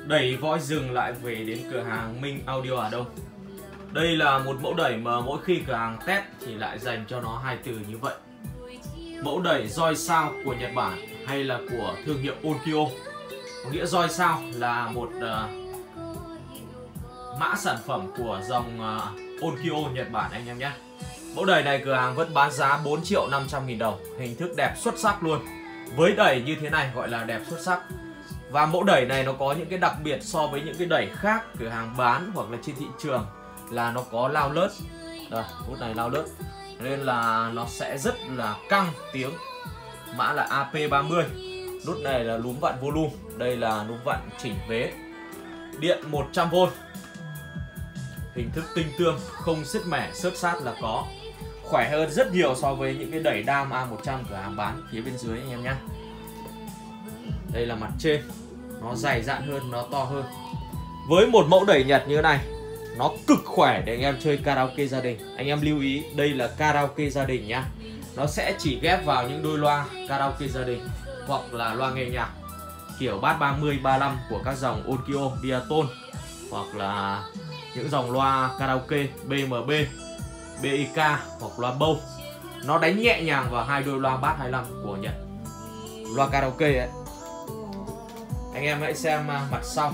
Đẩy voi rừng lại về đến cửa hàng Minh Audio Hà Đông. Đây là một mẫu đẩy mà mỗi khi cửa hàng test thì lại dành cho nó hai từ như vậy. Mẫu đẩy roi sao của Nhật Bản hay là của thương hiệu Onkyo. Có nghĩa roi sao là một mã sản phẩm của dòng Onkyo Nhật Bản anh em nhé. Mẫu đẩy này cửa hàng vẫn bán giá 4.500.000 đồng. Hình thức đẹp xuất sắc luôn. Với đẩy như thế này gọi là đẹp xuất sắc. Và mẫu đẩy này nó có những cái đặc biệt so với những cái đẩy khác cửa hàng bán hoặc là trên thị trường là nó có lao lớt. Đây, nút này lao lớt. Nên là nó sẽ rất là căng tiếng. Mã là AP30. Nút này là núm vặn volume. Đây là núm vặn chỉnh vế. Điện 100V. Hình thức tinh tương, không sứt mẻ, xước sát là có. Khỏe hơn rất nhiều so với những cái đẩy đam A100 cửa hàng bán phía bên dưới anh em nhé. Đây là mặt trên. Nó dày dạn hơn, nó to hơn. Với một mẫu đẩy Nhật như thế này, nó cực khỏe để anh em chơi karaoke gia đình. Anh em lưu ý, đây là karaoke gia đình nhá. Nó sẽ chỉ ghép vào những đôi loa karaoke gia đình hoặc là loa nghe nhạc kiểu bass 30, 35 của các dòng Onkyo, Diaton hoặc là những dòng loa karaoke BMB, BIK hoặc loa Bose. Nó đánh nhẹ nhàng vào hai đôi loa bass 25 của Nhật. Loa karaoke ấy. Anh em hãy xem mặt sau.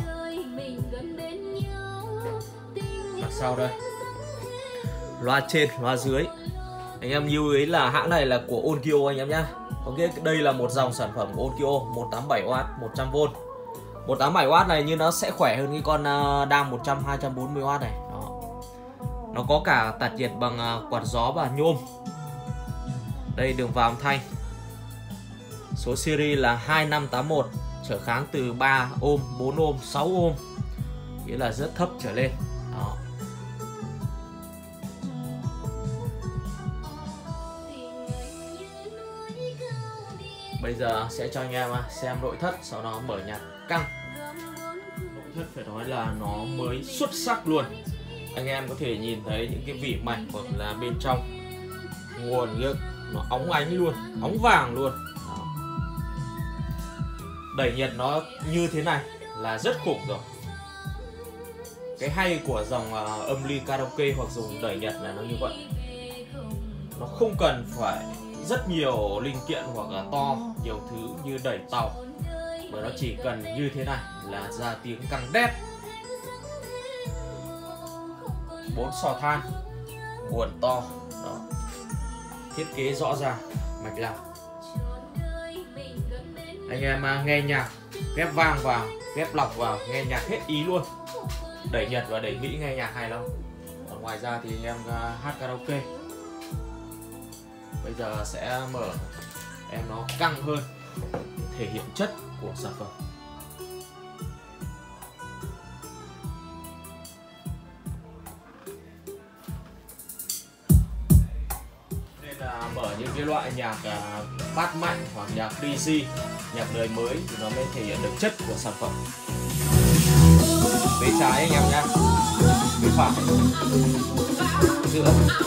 Mặt sau đây. Loa trên, loa dưới. Anh em lưu ý là hãng này là của Onkyo anh em nhé. Ok, đây là một dòng sản phẩm Onkyo 187W 100V. 187W này như nó sẽ khỏe hơn cái con DAM 100 240W này. Đó. Nó có cả tản nhiệt bằng quạt gió và nhôm. Đây đường vào âm thanh. Số series là 2581, trở kháng từ 3 ohm, 4 ohm, 6 ohm. Nghĩa là rất thấp trở lên. Đó. Bây giờ sẽ cho anh em xem nội thất, sau đó mở nhạc căng. Nội thất phải nói là nó mới xuất sắc luôn. Anh em có thể nhìn thấy những cái vỉ mạch hoặc là bên trong nguồn nước nó óng ánh luôn, óng vàng luôn. Đó. Đẩy Nhật nó như thế này là rất khủng rồi. Cái hay của dòng âm ly karaoke hoặc dùng đẩy Nhật là nó như vậy. Nó không cần phải rất nhiều linh kiện hoặc là to nhiều thứ như đẩy tàu, mà nó chỉ cần như thế này là ra tiếng căng đét. 4 sò than, nguồn to. Đó. Thiết kế rõ ràng, mạch lạc. Anh em nghe nhạc ghép vang vào, ghép lọc vào, nghe nhạc hết ý luôn. Đẩy Nhật và đẩy Mỹ nghe nhạc hay lắm. Còn ngoài ra thì anh em hát karaoke. Bây giờ sẽ mở em nó căng hơn, thể hiện chất của sản phẩm. Nên là mở những cái loại nhạc bass mạnh hoặc nhạc DC, nhạc đời mới thì nó mới thể hiện được chất của sản phẩm. Bên trái anh em nhé, bên phải, giữa.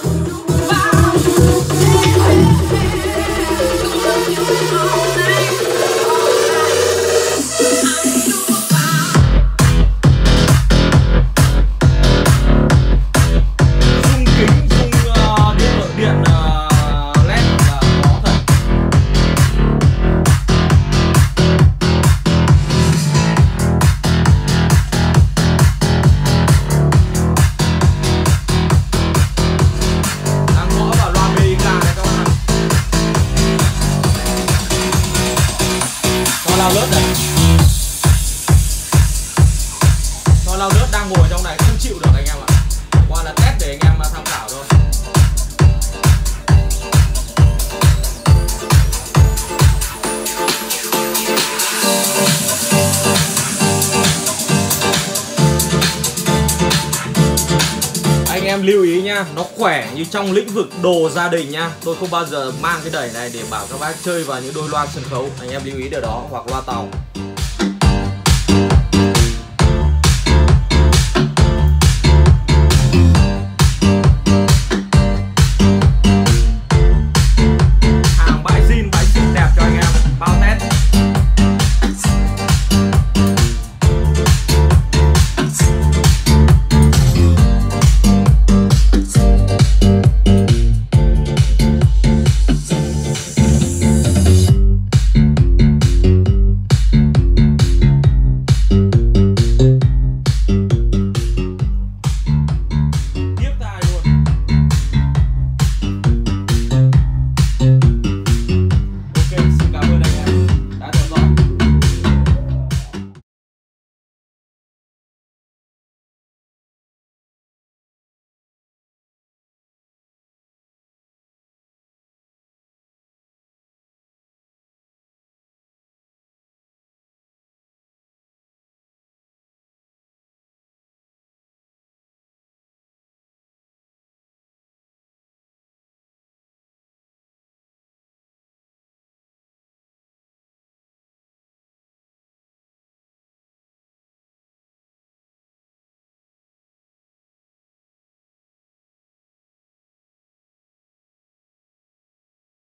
Lao lớt này. Cho lao lớt đang ngồi trong này không chịu được anh em ạ. Qua là test để anh em tham khảo thôi. Anh em lưu ý nha, nó khỏe như trong lĩnh vực đồ gia đình nha. Tôi không bao giờ mang cái đẩy này để bảo các bác chơi vào những đôi loa sân khấu. Anh em lưu ý điều đó, hoặc loa tàu.